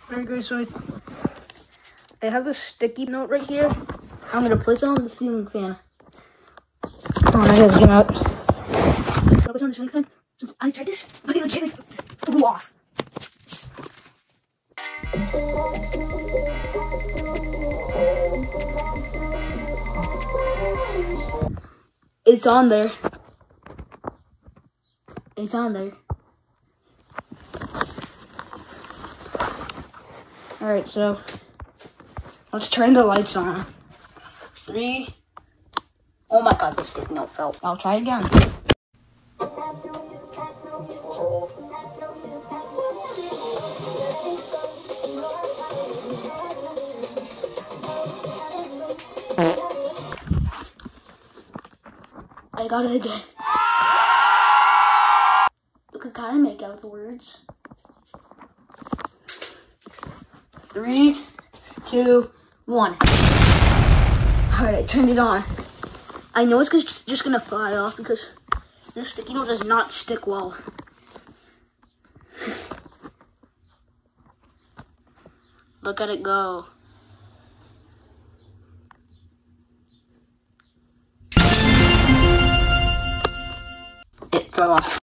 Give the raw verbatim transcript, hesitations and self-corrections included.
Alright guys, so I have this sticky note right here. I'm gonna place it on the ceiling fan. Come on, I gotta zoom out. Focus on the ceiling fan. Since I tried this, but it legit flew off. It's on there. It's on there. Alright, so let's turn the lights on. Three. Oh my god, this sticky note fell. I'll try again. I got it again. You can kind of make out the words. Three, two, one. Alright, I turned it on. I know it's just gonna fly off because this sticky note does not stick well. Look at it go. It fell off.